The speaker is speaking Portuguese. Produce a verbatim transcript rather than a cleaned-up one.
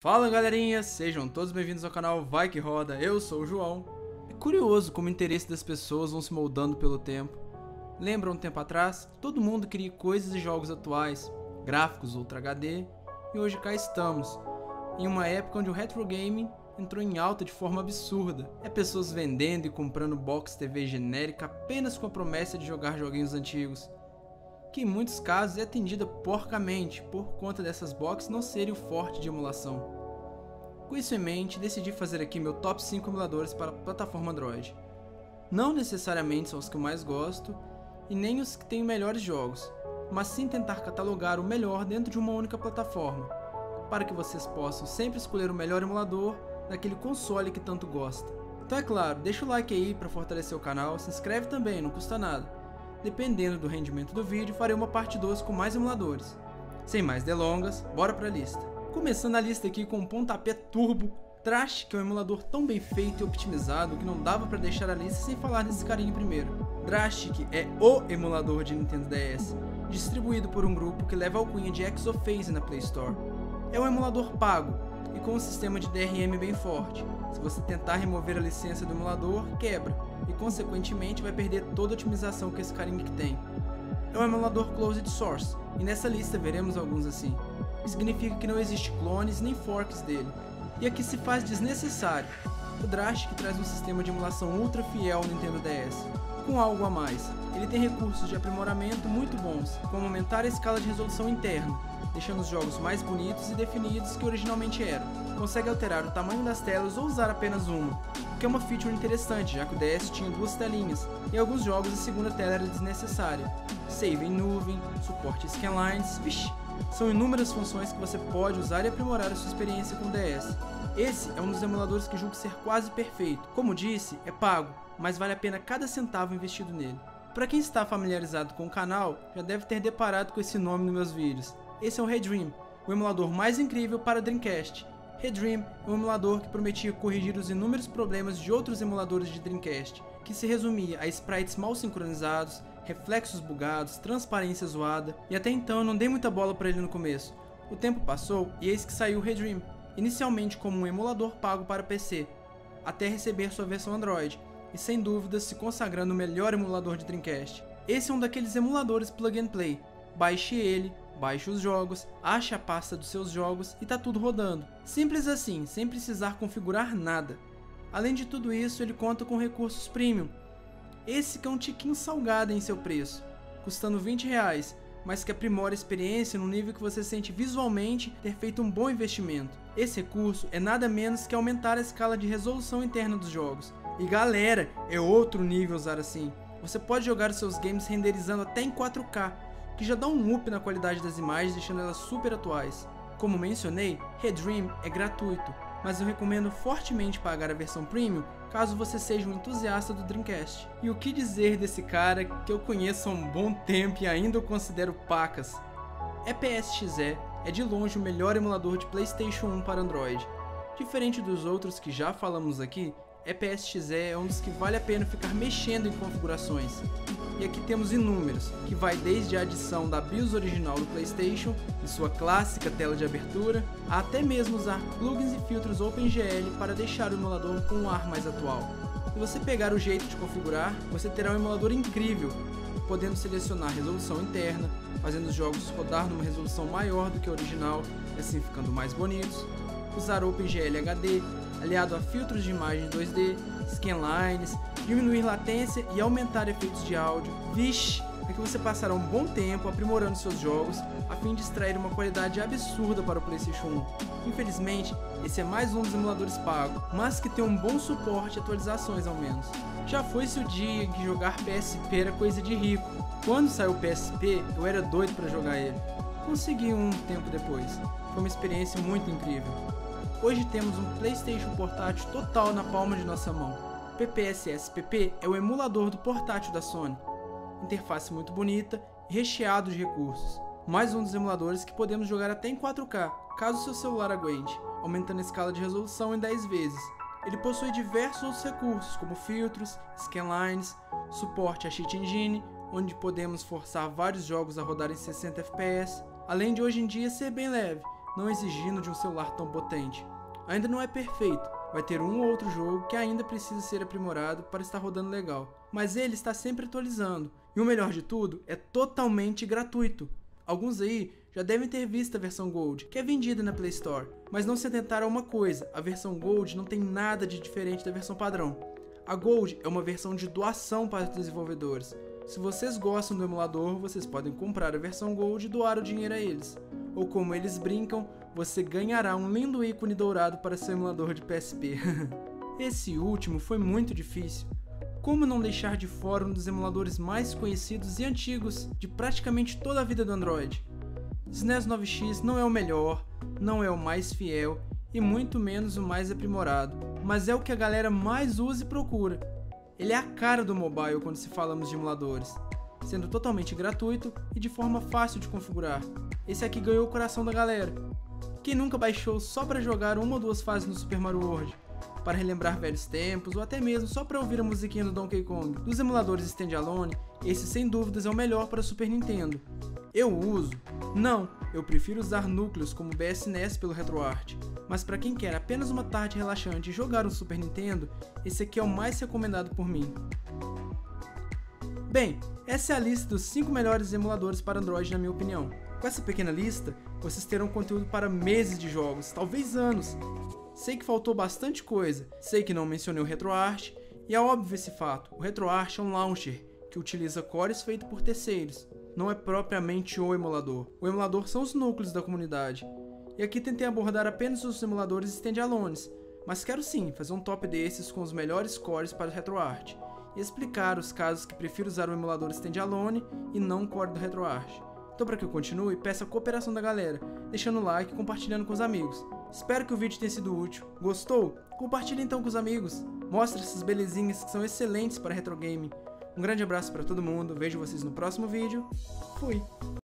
Fala galerinha, sejam todos bem-vindos ao canal Vai Que Roda, eu sou o João. É curioso como o interesse das pessoas vão se moldando pelo tempo. Lembra um tempo atrás, todo mundo queria coisas e jogos atuais, gráficos Ultra H D, e hoje cá estamos, em uma época onde o retro gaming entrou em alta de forma absurda. É pessoas vendendo e comprando box T V genérica apenas com a promessa de jogar joguinhos antigos, que em muitos casos é atendida porcamente por conta dessas boxes não serem o forte de emulação. Com isso em mente, decidi fazer aqui meu top cinco emuladores para a plataforma Android. Não necessariamente são os que eu mais gosto e nem os que têm melhores jogos, mas sim tentar catalogar o melhor dentro de uma única plataforma, para que vocês possam sempre escolher o melhor emulador daquele console que tanto gosta. Então é claro, deixa o like aí para fortalecer o canal, se inscreve também, não custa nada. Dependendo do rendimento do vídeo, farei uma parte dois com mais emuladores. Sem mais delongas, bora pra lista. Começando a lista aqui com um pontapé turbo, Drash, que é um emulador tão bem feito e optimizado que não dava pra deixar a lista sem falar desse carinha primeiro. Drastic é o emulador de Nintendo D S, distribuído por um grupo que leva a alcunha de Exophase na Play Store. É um emulador pago e com um sistema de D R M bem forte. Se você tentar remover a licença do emulador, quebra e consequentemente vai perder toda a otimização que esse carinha que tem. É um emulador closed source e nessa lista veremos alguns assim. Significa que não existe clones nem forks dele, e aqui se faz desnecessário. O Drastic traz um sistema de emulação ultra fiel ao Nintendo D S, com algo a mais. Ele tem recursos de aprimoramento muito bons, como aumentar a escala de resolução interna, deixando os jogos mais bonitos e definidos que originalmente eram. Consegue alterar o tamanho das telas ou usar apenas uma, o que é uma feature interessante, já que o D S tinha duas telinhas, e em alguns jogos a segunda tela era desnecessária. Save em nuvem, suporte scanlines, vixi, são inúmeras funções que você pode usar e aprimorar a sua experiência com o D S. Esse é um dos emuladores que julgo ser quase perfeito. Como disse, é pago, mas vale a pena cada centavo investido nele. Para quem está familiarizado com o canal, já deve ter deparado com esse nome nos meus vídeos. Esse é o Redream, o emulador mais incrível para Dreamcast. Redream é um emulador que prometia corrigir os inúmeros problemas de outros emuladores de Dreamcast, que se resumia a sprites mal sincronizados, reflexos bugados, transparência zoada, e até então eu não dei muita bola para ele no começo. O tempo passou e eis que saiu o Redream, inicialmente como um emulador pago para P C, até receber sua versão Android, e sem dúvidas se consagrando o melhor emulador de Dreamcast. Esse é um daqueles emuladores plug and play. Baixe ele, baixe os jogos, ache a pasta dos seus jogos e tá tudo rodando. Simples assim, sem precisar configurar nada. Além de tudo isso, ele conta com recursos premium. Esse que é um tiquinho salgado em seu preço, custando vinte reais, mas que aprimora a experiência no nível que você sente visualmente ter feito um bom investimento. Esse recurso é nada menos que aumentar a escala de resolução interna dos jogos. E galera, é outro nível usar assim. Você pode jogar os seus games renderizando até em quatro K, que já dá um up na qualidade das imagens, deixando elas super atuais. Como mencionei, Redream é gratuito, mas eu recomendo fortemente pagar a versão Premium caso você seja um entusiasta do Dreamcast. E o que dizer desse cara que eu conheço há um bom tempo e ainda o considero pacas? E P S X E é de longe o melhor emulador de PlayStation um para Android. Diferente dos outros que já falamos aqui, E P S X E é um dos que vale a pena ficar mexendo em configurações. E aqui temos inúmeros, que vai desde a adição da BIOS original do PlayStation, e sua clássica tela de abertura, a até mesmo usar plugins e filtros OpenGL para deixar o emulador com um ar mais atual. Se você pegar o jeito de configurar, você terá um emulador incrível, podendo selecionar resolução interna, fazendo os jogos rodar numa resolução maior do que a original, e assim ficando mais bonitos, usar OpenGL H D, aliado a filtros de imagem dois D, scanlines, diminuir latência e aumentar efeitos de áudio. Vixe, é que você passará um bom tempo aprimorando seus jogos a fim de extrair uma qualidade absurda para o PlayStation um. Infelizmente, esse é mais um dos emuladores pagos, mas que tem um bom suporte e atualizações ao menos. Já foi-se o dia em que jogar P S P era coisa de rico. Quando saiu o P S P, eu era doido para jogar ele. Consegui um tempo depois. Foi uma experiência muito incrível. Hoje temos um PlayStation portátil total na palma de nossa mão. P P S S P P é o emulador do portátil da Sony. Interface muito bonita e recheado de recursos. Mais um dos emuladores que podemos jogar até em quatro K, caso seu celular aguente, aumentando a escala de resolução em dez vezes. Ele possui diversos outros recursos, como filtros, scanlines, suporte a cheat engine, onde podemos forçar vários jogos a rodar em sessenta F P S, além de hoje em dia ser bem leve, não exigindo de um celular tão potente. Ainda não é perfeito, vai ter um ou outro jogo que ainda precisa ser aprimorado para estar rodando legal, mas ele está sempre atualizando, e o melhor de tudo, é totalmente gratuito. Alguns aí já devem ter visto a versão Gold, que é vendida na Play Store, mas não se atentaram a uma coisa: a versão Gold não tem nada de diferente da versão padrão. A Gold é uma versão de doação para os desenvolvedores. Se vocês gostam do emulador, vocês podem comprar a versão Gold e doar o dinheiro a eles. Ou como eles brincam, você ganhará um lindo ícone dourado para seu emulador de P S P. Esse último foi muito difícil. Como não deixar de fora um dos emuladores mais conhecidos e antigos de praticamente toda a vida do Android? S N E S nove X não é o melhor, não é o mais fiel e muito menos o mais aprimorado, mas é o que a galera mais usa e procura. Ele é a cara do mobile quando se falamos de emuladores, sendo totalmente gratuito e de forma fácil de configurar. Esse aqui ganhou o coração da galera. Quem nunca baixou só para jogar uma ou duas fases no Super Mario World, para relembrar velhos tempos ou até mesmo só para ouvir a musiquinha do Donkey Kong? Dos emuladores standalone, esse sem dúvidas é o melhor para Super Nintendo. Eu uso? Não, eu prefiro usar núcleos como o B S N E S pelo RetroArch, mas para quem quer apenas uma tarde relaxante e jogar um Super Nintendo, esse aqui é o mais recomendado por mim. Bem, essa é a lista dos cinco melhores emuladores para Android na minha opinião. Com essa pequena lista, vocês terão conteúdo para meses de jogos, talvez anos. Sei que faltou bastante coisa, sei que não mencionei o RetroArch, e é óbvio esse fato: o RetroArch é um launcher que utiliza cores feitos por terceiros, não é propriamente o emulador. O emulador são os núcleos da comunidade, e aqui tentei abordar apenas os emuladores standalones, mas quero sim fazer um top desses com os melhores cores para o RetroArch, e explicar os casos que prefiro usar o emulador standalone e não o core do RetroArch. Então, para que eu continue, peço a cooperação da galera, deixando o like e compartilhando com os amigos. Espero que o vídeo tenha sido útil. Gostou? Compartilhe então com os amigos. Mostre essas belezinhas que são excelentes para retro gaming. Um grande abraço para todo mundo, vejo vocês no próximo vídeo. Fui!